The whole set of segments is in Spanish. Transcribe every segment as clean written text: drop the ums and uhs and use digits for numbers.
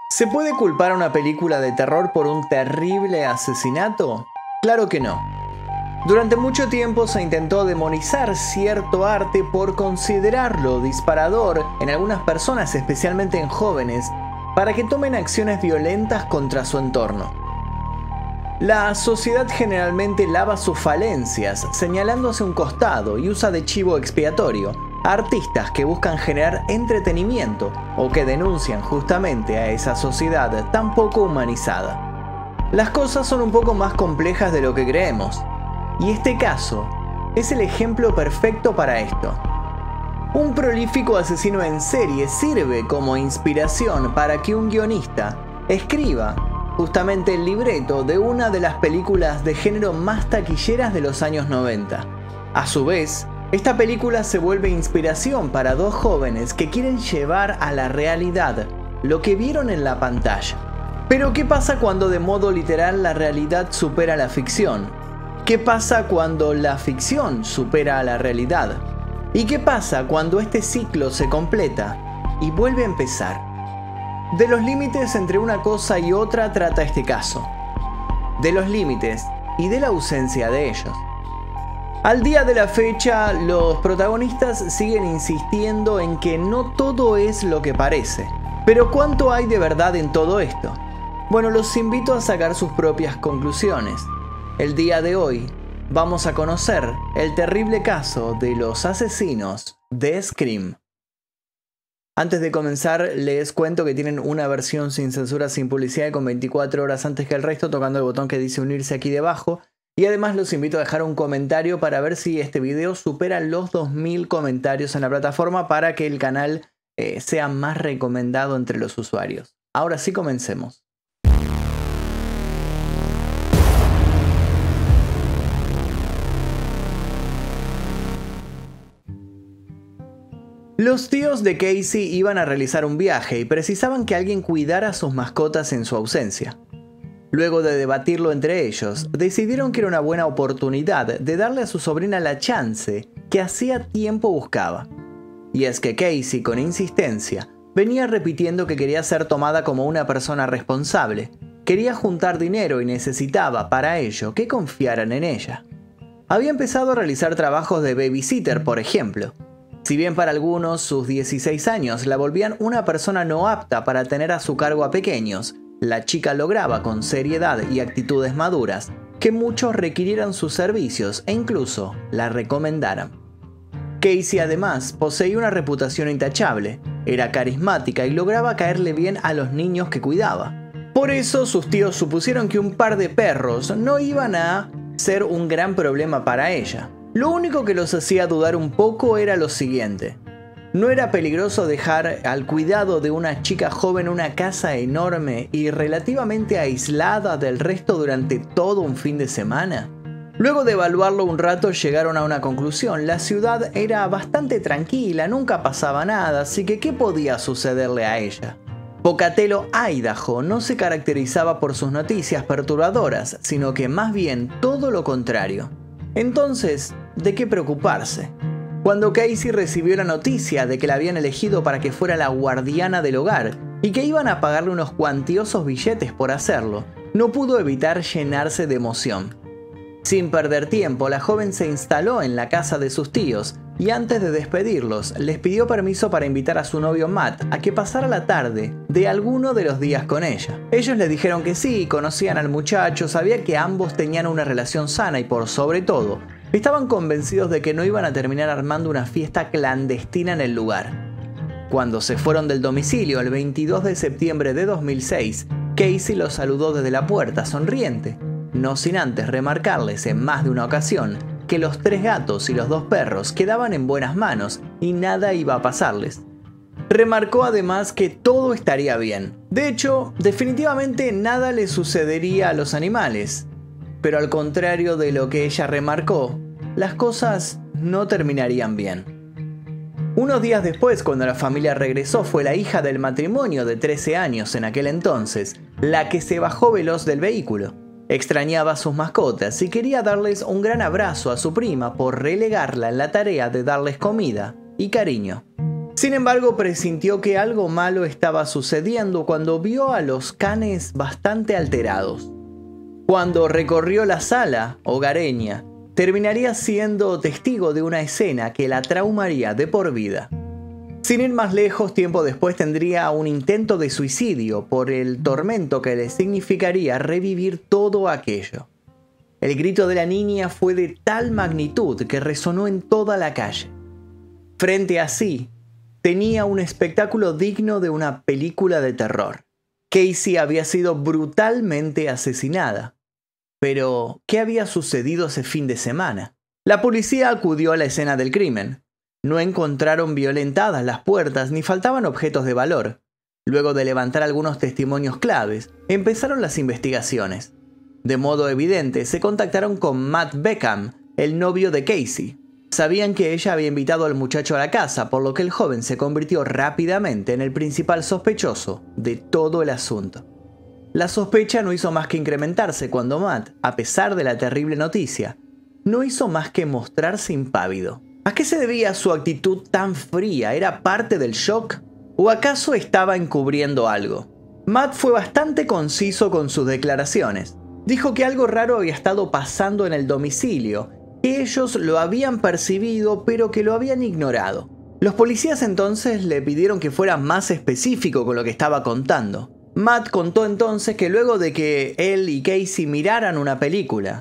¿Se puede culpar a una película de terror por un terrible asesinato? Claro que no. Durante mucho tiempo se intentó demonizar cierto arte por considerarlo disparador en algunas personas, especialmente en jóvenes, para que tomen acciones violentas contra su entorno. La sociedad generalmente lava sus falencias, señalándose un costado y usa de chivo expiatorio a artistas que buscan generar entretenimiento o que denuncian justamente a esa sociedad tan poco humanizada. Las cosas son un poco más complejas de lo que creemos, y este caso es el ejemplo perfecto para esto. Un prolífico asesino en serie sirve como inspiración para que un guionista escriba justamente el libreto de una de las películas de género más taquilleras de los años 90. A su vez, esta película se vuelve inspiración para dos jóvenes que quieren llevar a la realidad lo que vieron en la pantalla. Pero ¿qué pasa cuando de modo literal la realidad supera la ficción? ¿Qué pasa cuando la ficción supera a la realidad? ¿Y qué pasa cuando este ciclo se completa y vuelve a empezar? De los límites entre una cosa y otra trata este caso. De los límites y de la ausencia de ellos. Al día de la fecha, los protagonistas siguen insistiendo en que no todo es lo que parece. Pero ¿cuánto hay de verdad en todo esto? Bueno, los invito a sacar sus propias conclusiones. El día de hoy vamos a conocer el terrible caso de los asesinos de Scream. Antes de comenzar, les cuento que tienen una versión sin censura, sin publicidad y con 24 horas antes que el resto, tocando el botón que dice unirse aquí debajo. Y además los invito a dejar un comentario para ver si este video supera los 2000 comentarios en la plataforma para que el canal sea más recomendado entre los usuarios. Ahora sí, comencemos. Los tíos de Casey iban a realizar un viaje y precisaban que alguien cuidara a sus mascotas en su ausencia. Luego de debatirlo entre ellos, decidieron que era una buena oportunidad de darle a su sobrina la chance que hacía tiempo buscaba. Y es que Casey, con insistencia, venía repitiendo que quería ser tomada como una persona responsable, quería juntar dinero y necesitaba, para ello, que confiaran en ella. Había empezado a realizar trabajos de babysitter, por ejemplo. Si bien para algunos sus 16 años la volvían una persona no apta para tener a su cargo a pequeños, la chica lograba con seriedad y actitudes maduras que muchos requirieran sus servicios e incluso la recomendaran. Casey además poseía una reputación intachable, era carismática y lograba caerle bien a los niños que cuidaba. Por eso sus tíos supusieron que un par de perros no iban a ser un gran problema para ella. Lo único que los hacía dudar un poco era lo siguiente. ¿No era peligroso dejar al cuidado de una chica joven una casa enorme y relativamente aislada del resto durante todo un fin de semana? Luego de evaluarlo un rato llegaron a una conclusión. La ciudad era bastante tranquila, nunca pasaba nada, así que ¿qué podía sucederle a ella? Pocatello, Idaho, no se caracterizaba por sus noticias perturbadoras, sino que más bien todo lo contrario. Entonces, ¿de qué preocuparse? Cuando Casey recibió la noticia de que la habían elegido para que fuera la guardiana del hogar y que iban a pagarle unos cuantiosos billetes por hacerlo, no pudo evitar llenarse de emoción. Sin perder tiempo, la joven se instaló en la casa de sus tíos y antes de despedirlos, les pidió permiso para invitar a su novio Matt a que pasara la tarde de alguno de los días con ella. Ellos le dijeron que sí, conocían al muchacho, sabían que ambos tenían una relación sana y por sobre todo, estaban convencidos de que no iban a terminar armando una fiesta clandestina en el lugar. Cuando se fueron del domicilio el 22 de septiembre de 2006, Casey los saludó desde la puerta sonriente, no sin antes remarcarles en más de una ocasión que los 3 gatos y los 2 perros quedaban en buenas manos y nada iba a pasarles. Remarcó además que todo estaría bien. De hecho, definitivamente nada le sucedería a los animales. Pero al contrario de lo que ella remarcó, las cosas no terminarían bien. Unos días después, cuando la familia regresó, fue la hija del matrimonio de 13 años en aquel entonces, la que se bajó veloz del vehículo. Extrañaba a sus mascotas y quería darles un gran abrazo a su prima por relegarla en la tarea de darles comida y cariño. Sin embargo, presintió que algo malo estaba sucediendo cuando vio a los canes bastante alterados. Cuando recorrió la sala hogareña, terminaría siendo testigo de una escena que la traumaría de por vida. Sin ir más lejos, tiempo después tendría un intento de suicidio por el tormento que le significaría revivir todo aquello. El grito de la niña fue de tal magnitud que resonó en toda la calle. Frente a sí, tenía un espectáculo digno de una película de terror. Casey había sido brutalmente asesinada. Pero, ¿qué había sucedido ese fin de semana? La policía acudió a la escena del crimen. No encontraron violentadas las puertas ni faltaban objetos de valor. Luego de levantar algunos testimonios claves, empezaron las investigaciones. De modo evidente, se contactaron con Matt Beckham, el novio de Casey. Sabían que ella había invitado al muchacho a la casa, por lo que el joven se convirtió rápidamente en el principal sospechoso de todo el asunto. La sospecha no hizo más que incrementarse cuando Matt, a pesar de la terrible noticia, no hizo más que mostrarse impávido. ¿A qué se debía su actitud tan fría? ¿Era parte del shock? ¿O acaso estaba encubriendo algo? Matt fue bastante conciso con sus declaraciones. Dijo que algo raro había estado pasando en el domicilio, que ellos lo habían percibido pero que lo habían ignorado. Los policías entonces le pidieron que fuera más específico con lo que estaba contando. Matt contó entonces que luego de que él y Casey miraran una película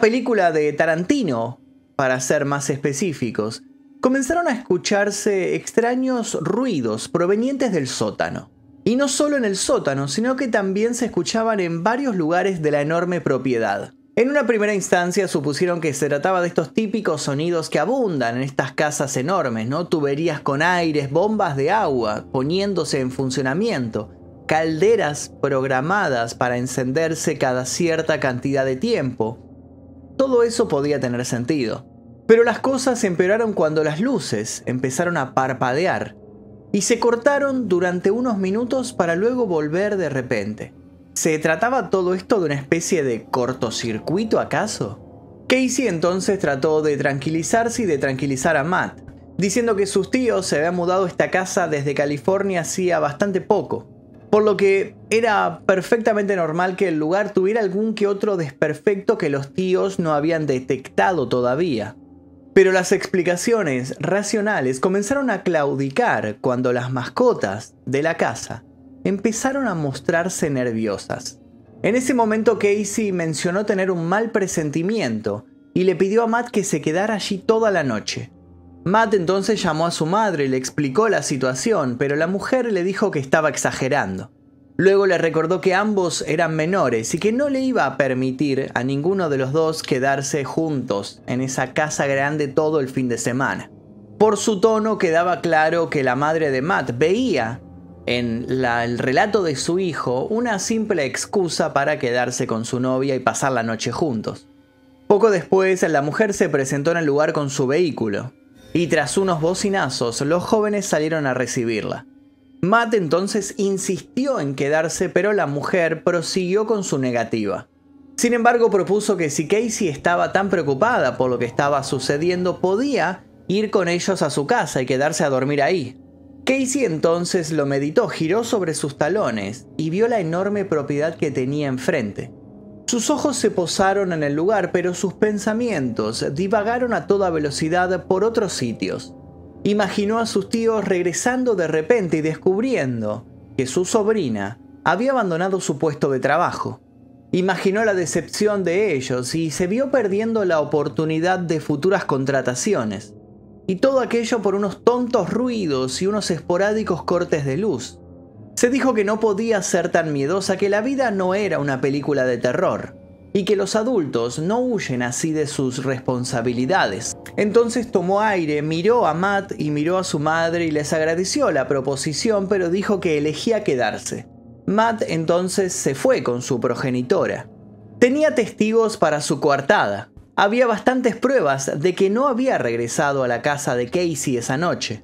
de Tarantino, para ser más específicos, comenzaron a escucharse extraños ruidos provenientes del sótano. Y no solo en el sótano, sino que también se escuchaban en varios lugares de la enorme propiedad. En una primera instancia supusieron que se trataba de estos típicos sonidos que abundan en estas casas enormes, ¿no? Tuberías con aires, bombas de agua poniéndose en funcionamiento, calderas programadas para encenderse cada cierta cantidad de tiempo. Todo eso podía tener sentido. Pero las cosas empeoraron cuando las luces empezaron a parpadear y se cortaron durante unos minutos para luego volver de repente. ¿Se trataba todo esto de una especie de cortocircuito acaso? Casey entonces trató de tranquilizarse y de tranquilizar a Matt, diciendo que sus tíos se habían mudado a esta casa desde California hacía bastante poco, por lo que era perfectamente normal que el lugar tuviera algún que otro desperfecto que los tíos no habían detectado todavía. Pero las explicaciones racionales comenzaron a claudicar cuando las mascotas de la casa empezaron a mostrarse nerviosas. En ese momento Casey mencionó tener un mal presentimiento y le pidió a Matt que se quedara allí toda la noche. Matt entonces llamó a su madre y le explicó la situación, pero la mujer le dijo que estaba exagerando. Luego le recordó que ambos eran menores y que no le iba a permitir a ninguno de los dos quedarse juntos en esa casa grande todo el fin de semana. Por su tono quedaba claro que la madre de Matt veía en el relato de su hijo una simple excusa para quedarse con su novia y pasar la noche juntos. Poco después, la mujer se presentó en el lugar con su vehículo y tras unos bocinazos, los jóvenes salieron a recibirla. Matt entonces insistió en quedarse, pero la mujer prosiguió con su negativa. Sin embargo, propuso que si Casey estaba tan preocupada por lo que estaba sucediendo, podía ir con ellos a su casa y quedarse a dormir ahí. Casey entonces lo meditó, giró sobre sus talones y vio la enorme propiedad que tenía enfrente. Sus ojos se posaron en el lugar, pero sus pensamientos divagaron a toda velocidad por otros sitios. Imaginó a sus tíos regresando de repente y descubriendo que su sobrina había abandonado su puesto de trabajo. Imaginó la decepción de ellos y se vio perdiendo la oportunidad de futuras contrataciones. Y todo aquello por unos tontos ruidos y unos esporádicos cortes de luz. Se dijo que no podía ser tan miedosa, que la vida no era una película de terror y que los adultos no huyen así de sus responsabilidades. Entonces tomó aire, miró a Matt y miró a su madre y les agradeció la proposición, pero dijo que elegía quedarse. Matt entonces se fue con su progenitora. Tenía testigos para su coartada. Había bastantes pruebas de que no había regresado a la casa de Casey esa noche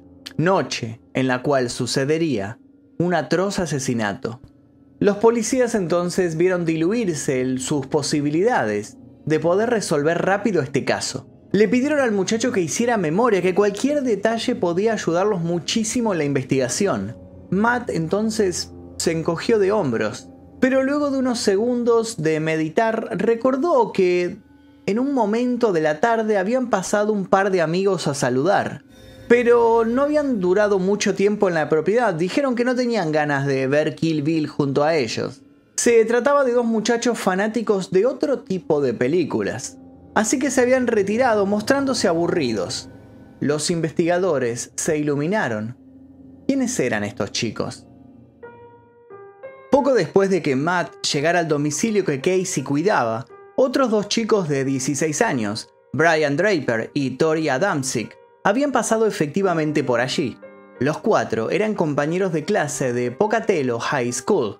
en la cual sucedería un atroz asesinato. Los policías entonces vieron diluirse sus posibilidades de poder resolver rápido este caso. Le pidieron al muchacho que hiciera memoria, que cualquier detalle podía ayudarlos muchísimo en la investigación. Matt entonces se encogió de hombros, pero luego de unos segundos de meditar recordó que en un momento de la tarde habían pasado un par de amigos a saludar, pero no habían durado mucho tiempo en la propiedad. Dijeron que no tenían ganas de ver Kill Bill junto a ellos. Se trataba de dos muchachos fanáticos de otro tipo de películas, así que se habían retirado mostrándose aburridos. Los investigadores se iluminaron. ¿Quiénes eran estos chicos? Poco después de que Matt llegara al domicilio que Casey cuidaba, otros dos chicos de 16 años, Brian Draper y Tori Adamczyk, habían pasado efectivamente por allí. Los cuatro eran compañeros de clase de Pocatello High School.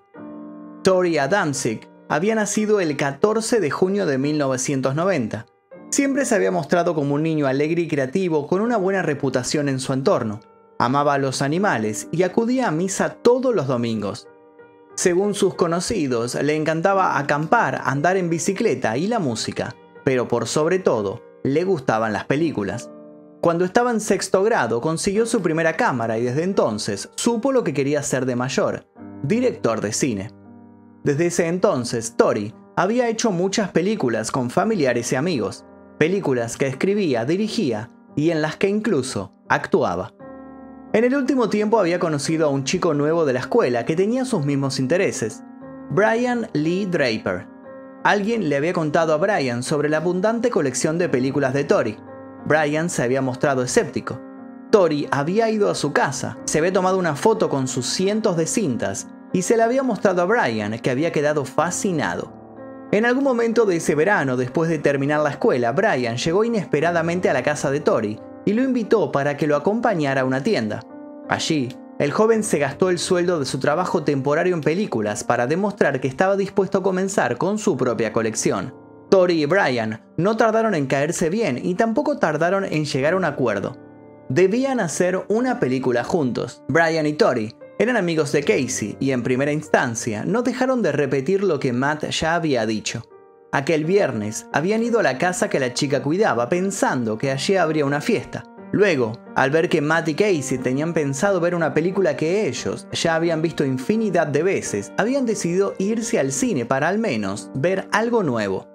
Tori Adamczyk había nacido el 14 de junio de 1990. Siempre se había mostrado como un niño alegre y creativo con una buena reputación en su entorno. Amaba a los animales y acudía a misa todos los domingos. Según sus conocidos, le encantaba acampar, andar en bicicleta y la música, pero por sobre todo, le gustaban las películas. Cuando estaba en sexto grado, consiguió su primera cámara y desde entonces supo lo que quería ser de mayor: director de cine. Desde ese entonces, Tori había hecho muchas películas con familiares y amigos, películas que escribía, dirigía y en las que incluso actuaba. En el último tiempo había conocido a un chico nuevo de la escuela que tenía sus mismos intereses, Brian Lee Draper. Alguien le había contado a Brian sobre la abundante colección de películas de Tori. Brian se había mostrado escéptico. Tori había ido a su casa, se había tomado una foto con sus cientos de cintas y se la había mostrado a Brian, que había quedado fascinado. En algún momento de ese verano, después de terminar la escuela, Brian llegó inesperadamente a la casa de Tori y lo invitó para que lo acompañara a una tienda. Allí, el joven se gastó el sueldo de su trabajo temporario en películas para demostrar que estaba dispuesto a comenzar con su propia colección. Tori y Brian no tardaron en caerse bien y tampoco tardaron en llegar a un acuerdo. Debían hacer una película juntos. Brian y Tori eran amigos de Casey y en primera instancia no dejaron de repetir lo que Matt ya había dicho. Aquel viernes habían ido a la casa que la chica cuidaba pensando que allí habría una fiesta. Luego, al ver que Matt y Casey tenían pensado ver una película que ellos ya habían visto infinidad de veces, habían decidido irse al cine para al menos ver algo nuevo.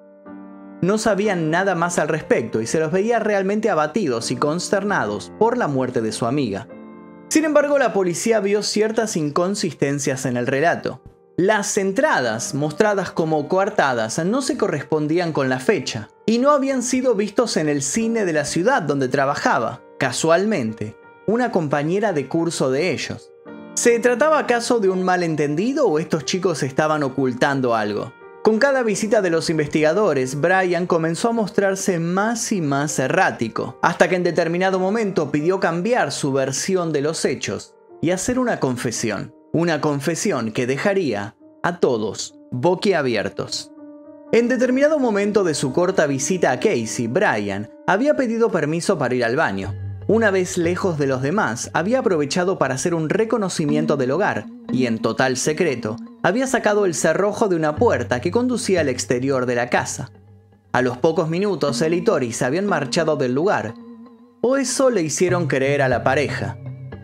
No sabían nada más al respecto y se los veía realmente abatidos y consternados por la muerte de su amiga. Sin embargo, la policía vio ciertas inconsistencias en el relato. Las entradas, mostradas como coartadas, no se correspondían con la fecha y no habían sido vistos en el cine de la ciudad donde trabajaba, casualmente, una compañera de curso de ellos. ¿Se trataba acaso de un malentendido o estos chicos estaban ocultando algo? Con cada visita de los investigadores, Brian comenzó a mostrarse más y más errático, hasta que en determinado momento pidió cambiar su versión de los hechos y hacer una confesión. Una confesión que dejaría a todos boquiabiertos. En determinado momento de su corta visita a Casey, Brian había pedido permiso para ir al baño. Una vez lejos de los demás, había aprovechado para hacer un reconocimiento del hogar y, en total secreto, había sacado el cerrojo de una puerta que conducía al exterior de la casa. A los pocos minutos, él y Tori se habían marchado del lugar, o eso le hicieron creer a la pareja.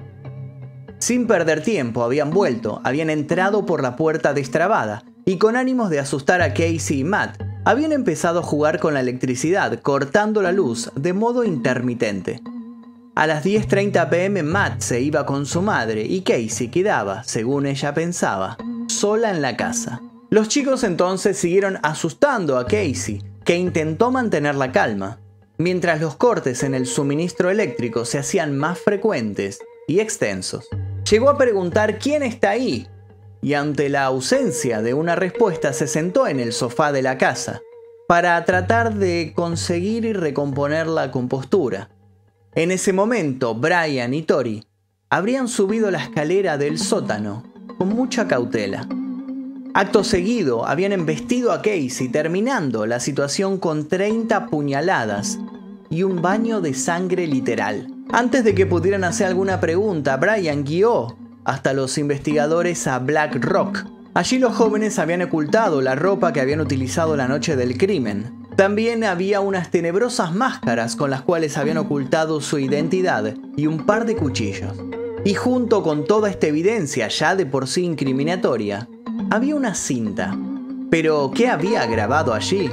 Sin perder tiempo, habían vuelto, habían entrado por la puerta destrabada y con ánimos de asustar a Casey y Matt, habían empezado a jugar con la electricidad, cortando la luz de modo intermitente. A las 10:30 p.m. Matt se iba con su madre y Casey quedaba, según ella pensaba, sola en la casa. Los chicos entonces siguieron asustando a Casey, que intentó mantener la calma, mientras los cortes en el suministro eléctrico se hacían más frecuentes y extensos. Llegó a preguntar quién está ahí, y ante la ausencia de una respuesta se sentó en el sofá de la casa, para tratar de conseguir y recomponer la compostura. En ese momento, Brian y Tori habrían subido la escalera del sótano con mucha cautela. Acto seguido, habían embestido a Casey, terminando la situación con 30 puñaladas y un baño de sangre literal. Antes de que pudieran hacer alguna pregunta, Brian guió hasta los investigadores a Black Rock. Allí los jóvenes habían ocultado la ropa que habían utilizado la noche del crimen. También había unas tenebrosas máscaras con las cuales habían ocultado su identidad y un par de cuchillos. Y junto con toda esta evidencia ya de por sí incriminatoria, había una cinta. ¿Pero qué había grabado allí?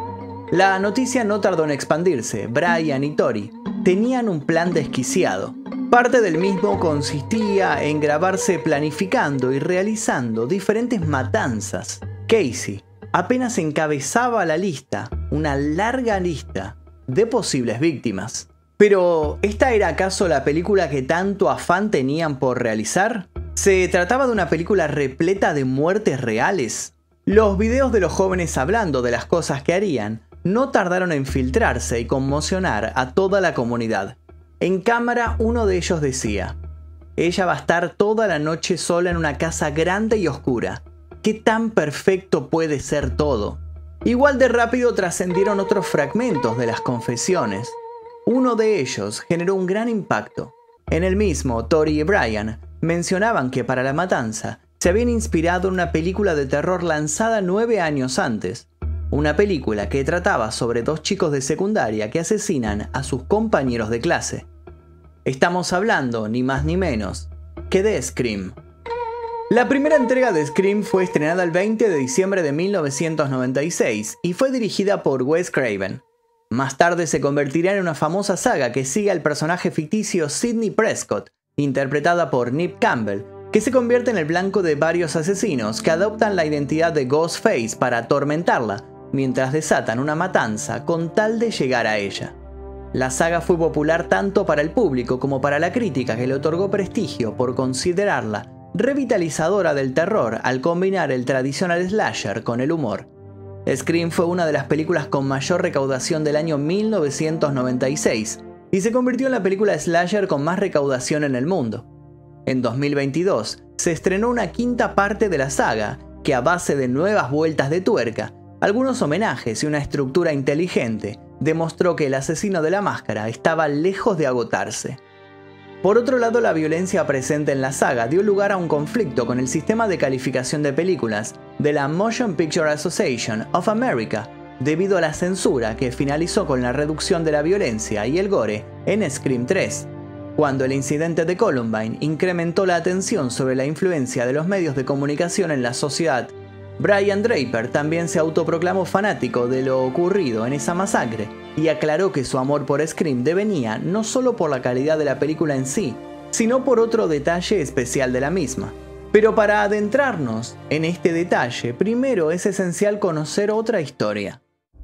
La noticia no tardó en expandirse. Brian y Tori tenían un plan desquiciado. Parte del mismo consistía en grabarse planificando y realizando diferentes matanzas. Casey apenas encabezaba la lista, una larga lista de posibles víctimas. Pero, ¿esta era acaso la película que tanto afán tenían por realizar? ¿Se trataba de una película repleta de muertes reales? Los videos de los jóvenes hablando de las cosas que harían no tardaron en filtrarse y conmocionar a toda la comunidad. En cámara, uno de ellos decía: ella va a estar toda la noche sola en una casa grande y oscura. ¿Qué tan perfecto puede ser todo? Igual de rápido trascendieron otros fragmentos de las confesiones. Uno de ellos generó un gran impacto. En el mismo, Tori y Brian mencionaban que para la matanza se habían inspirado en una película de terror lanzada 9 años antes. Una película que trataba sobre 2 chicos de secundaria que asesinan a sus compañeros de clase. Estamos hablando, ni más ni menos, que de Scream. La primera entrega de Scream fue estrenada el 20 de diciembre de 1996 y fue dirigida por Wes Craven. Más tarde se convertirá en una famosa saga que sigue al personaje ficticio Sidney Prescott, interpretada por Neve Campbell, que se convierte en el blanco de varios asesinos que adoptan la identidad de Ghostface para atormentarla, mientras desatan una matanza con tal de llegar a ella. La saga fue popular tanto para el público como para la crítica, que le otorgó prestigio por considerarla revitalizadora del terror al combinar el tradicional slasher con el humor. Scream fue una de las películas con mayor recaudación del año 1996 y se convirtió en la película slasher con más recaudación en el mundo. En 2022 se estrenó una quinta parte de la saga que, a base de nuevas vueltas de tuerca, algunos homenajes y una estructura inteligente, demostró que El asesino de la máscara estaba lejos de agotarse. Por otro lado, la violencia presente en la saga dio lugar a un conflicto con el sistema de calificación de películas de la Motion Picture Association of America, debido a la censura que finalizó con la reducción de la violencia y el gore en Scream 3. Cuando el incidente de Columbine incrementó la atención sobre la influencia de los medios de comunicación en la sociedad, Brian Draper también se autoproclamó fanático de lo ocurrido en esa masacre y aclaró que su amor por Scream devenía no solo por la calidad de la película en sí, sino por otro detalle especial de la misma. Pero para adentrarnos en este detalle, primero es esencial conocer otra historia.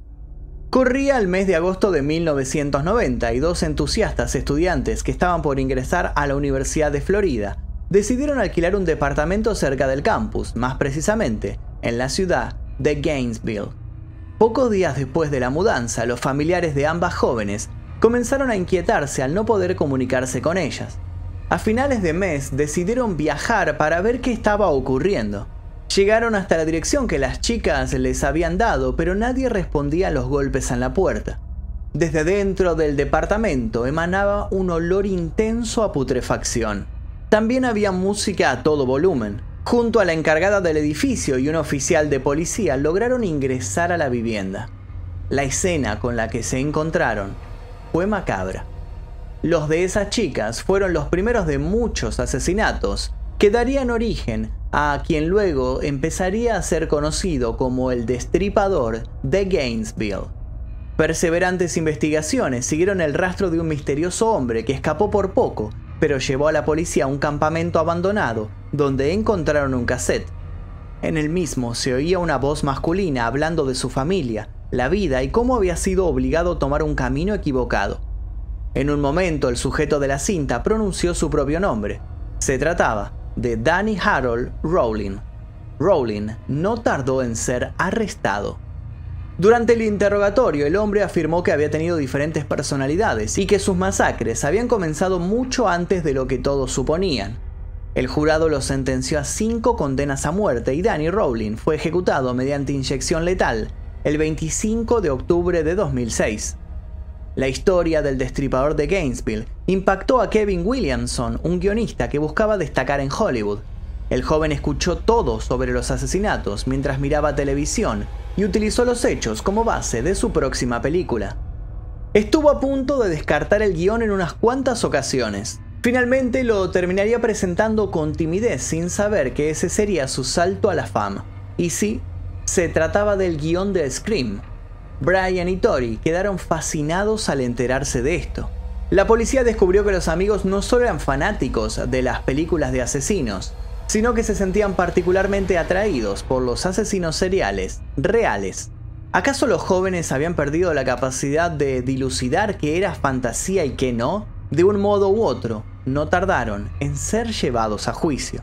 Corría el mes de agosto de 1990 y 2 entusiastas estudiantes que estaban por ingresar a la Universidad de Florida decidieron alquilar un departamento cerca del campus, más precisamente en la ciudad de Gainesville. Pocos días después de la mudanza, los familiares de ambas jóvenes comenzaron a inquietarse al no poder comunicarse con ellas. A finales de mes decidieron viajar para ver qué estaba ocurriendo. Llegaron hasta la dirección que las chicas les habían dado, pero nadie respondía a los golpes en la puerta. Desde dentro del departamento emanaba un olor intenso a putrefacción. También había música a todo volumen. Junto a la encargada del edificio y un oficial de policía lograron ingresar a la vivienda. La escena con la que se encontraron fue macabra. Los de esas chicas fueron los primeros de muchos asesinatos que darían origen a quien luego empezaría a ser conocido como el Destripador de Gainesville. Perseverantes investigaciones siguieron el rastro de un misterioso hombre que escapó por poco, pero llevó a la policía a un campamento abandonado donde encontraron un cassette. En el mismo se oía una voz masculina hablando de su familia, la vida y cómo había sido obligado a tomar un camino equivocado. En un momento el sujeto de la cinta pronunció su propio nombre. Se trataba de Danny Harold Rowling. Rowling no tardó en ser arrestado. Durante el interrogatorio, el hombre afirmó que había tenido diferentes personalidades y que sus masacres habían comenzado mucho antes de lo que todos suponían. El jurado lo sentenció a 5 condenas a muerte y Danny Rowling fue ejecutado mediante inyección letal el 25 de octubre de 2006. La historia del Destripador de Gainesville impactó a Kevin Williamson, un guionista que buscaba destacar en Hollywood. El joven escuchó todo sobre los asesinatos mientras miraba televisión y utilizó los hechos como base de su próxima película. Estuvo a punto de descartar el guión en unas cuantas ocasiones. Finalmente lo terminaría presentando con timidez sin saber que ese sería su salto a la fama. Y sí, se trataba del guión de Scream. Brian y Tori quedaron fascinados al enterarse de esto. La policía descubrió que los amigos no solo eran fanáticos de las películas de asesinos, sino que se sentían particularmente atraídos por los asesinos seriales reales. ¿Acaso los jóvenes habían perdido la capacidad de dilucidar qué era fantasía y qué no? De un modo u otro, no tardaron en ser llevados a juicio.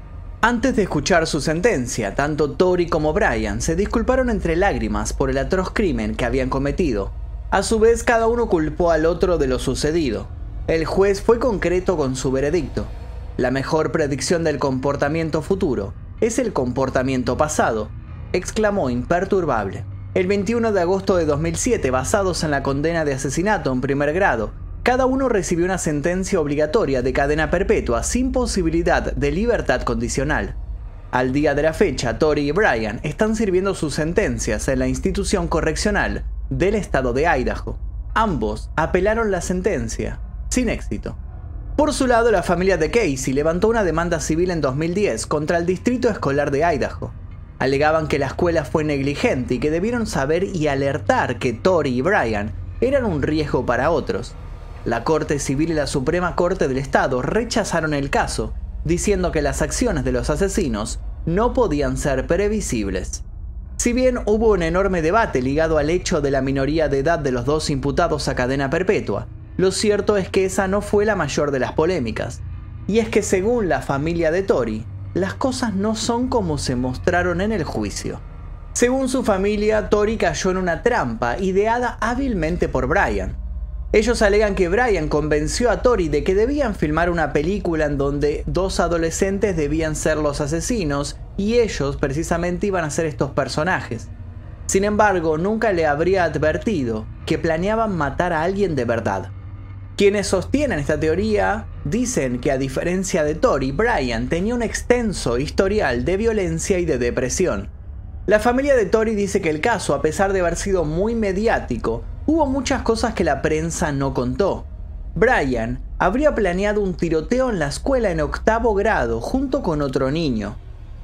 Antes de escuchar su sentencia, tanto Tori como Brian se disculparon entre lágrimas por el atroz crimen que habían cometido. A su vez, cada uno culpó al otro de lo sucedido. El juez fue concreto con su veredicto. La mejor predicción del comportamiento futuro es el comportamiento pasado, exclamó imperturbable. El 21 de agosto de 2007, basados en la condena de asesinato en primer grado, cada uno recibió una sentencia obligatoria de cadena perpetua sin posibilidad de libertad condicional. Al día de la fecha, Tori y Brian están sirviendo sus sentencias en la institución correccional del estado de Idaho. Ambos apelaron la sentencia, sin éxito. Por su lado, la familia de Casey levantó una demanda civil en 2010 contra el distrito escolar de Idaho. Alegaban que la escuela fue negligente y que debieron saber y alertar que Tori y Brian eran un riesgo para otros. La Corte Civil y la Suprema Corte del Estado rechazaron el caso, diciendo que las acciones de los asesinos no podían ser previsibles. Si bien hubo un enorme debate ligado al hecho de la minoría de edad de los dos imputados a cadena perpetua, lo cierto es que esa no fue la mayor de las polémicas. Y es que según la familia de Tori, las cosas no son como se mostraron en el juicio. Según su familia, Tori cayó en una trampa ideada hábilmente por Brian. Ellos alegan que Brian convenció a Tori de que debían filmar una película en donde dos adolescentes debían ser los asesinos y ellos precisamente iban a ser estos personajes. Sin embargo, nunca le habría advertido que planeaban matar a alguien de verdad. Quienes sostienen esta teoría dicen que a diferencia de Tori, Brian tenía un extenso historial de violencia y de depresión. La familia de Tori dice que el caso, a pesar de haber sido muy mediático, hubo muchas cosas que la prensa no contó. Brian habría planeado un tiroteo en la escuela en 8º grado junto con otro niño.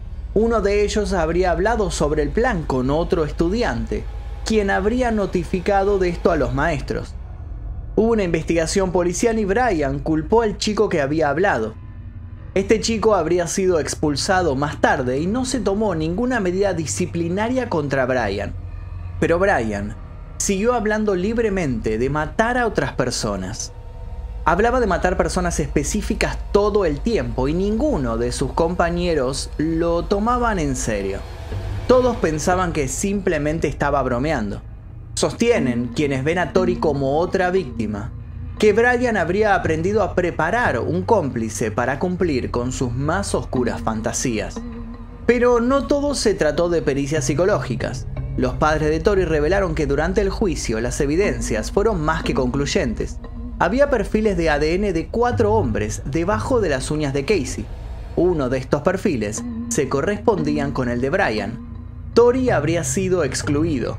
Uno de ellos habría hablado sobre el plan con otro estudiante, quien habría notificado de esto a los maestros. Hubo una investigación policial y Brian culpó al chico que había hablado. Este chico habría sido expulsado más tarde y no se tomó ninguna medida disciplinaria contra Brian. Pero Brian siguió hablando libremente de matar a otras personas. Hablaba de matar personas específicas todo el tiempo y ninguno de sus compañeros lo tomaban en serio. Todos pensaban que simplemente estaba bromeando. Sostienen, quienes ven a Tori como otra víctima, que Brian habría aprendido a preparar un cómplice para cumplir con sus más oscuras fantasías. Pero no todo se trató de pericias psicológicas. Los padres de Tori revelaron que durante el juicio las evidencias fueron más que concluyentes. Había perfiles de ADN de 4 hombres debajo de las uñas de Casey. Uno de estos perfiles se correspondían con el de Brian. Tori habría sido excluido.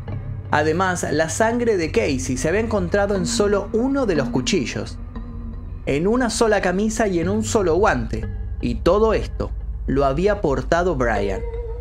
Además, la sangre de Casey se había encontrado en solo uno de los cuchillos, en una sola camisa y en un solo guante, y todo esto lo había portado Brian.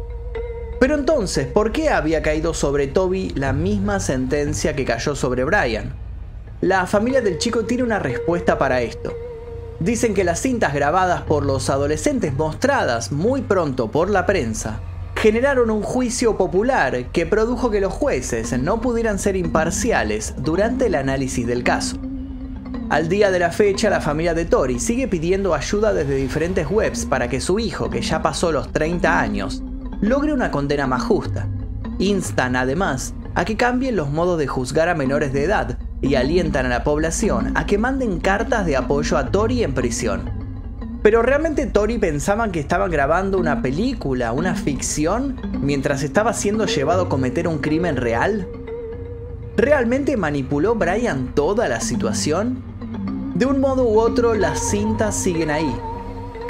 Pero entonces, ¿por qué había caído sobre Toby la misma sentencia que cayó sobre Brian? La familia del chico tiene una respuesta para esto. Dicen que las cintas grabadas por los adolescentes mostradas muy pronto por la prensa generaron un juicio popular que produjo que los jueces no pudieran ser imparciales durante el análisis del caso. Al día de la fecha, la familia de Tori sigue pidiendo ayuda desde diferentes webs para que su hijo, que ya pasó los 30 años, logre una condena más justa. Instan además a que cambien los modos de juzgar a menores de edad y alientan a la población a que manden cartas de apoyo a Tori en prisión. ¿Pero realmente Tori pensaban que estaban grabando una película, una ficción, mientras estaba siendo llevado a cometer un crimen real? ¿Realmente manipuló Brian toda la situación? De un modo u otro, las cintas siguen ahí.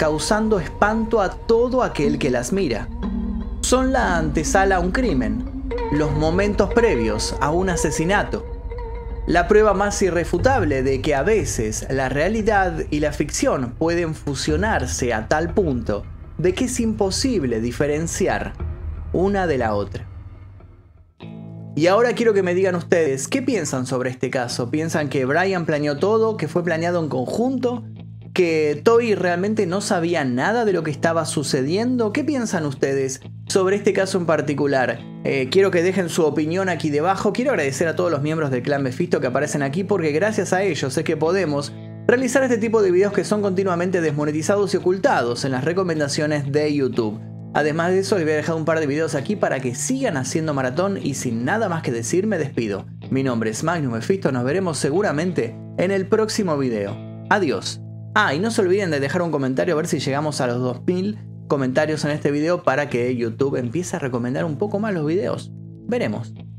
causando espanto a todo aquel que las mira. Son la antesala a un crimen, los momentos previos a un asesinato. La prueba más irrefutable de que a veces la realidad y la ficción pueden fusionarse a tal punto de que es imposible diferenciar una de la otra. Y ahora quiero que me digan ustedes, ¿qué piensan sobre este caso? ¿Piensan que Brian planeó todo, que fue planeado en conjunto? ¿Que Toby realmente no sabía nada de lo que estaba sucediendo? ¿Qué piensan ustedes sobre este caso en particular? Quiero que dejen su opinión aquí debajo. Quiero agradecer a todos los miembros del clan Mephisto que aparecen aquí, porque gracias a ellos es que podemos realizar este tipo de videos que son continuamente desmonetizados y ocultados en las recomendaciones de YouTube. Además de eso, les voy a dejar un par de videos aquí para que sigan haciendo maratón, y sin nada más que decir me despido. Mi nombre es Magnum Mephisto, nos veremos seguramente en el próximo video. Adiós. Y no se olviden de dejar un comentario a ver si llegamos a los 2000 comentarios en este video para que YouTube empiece a recomendar un poco más los videos. Veremos.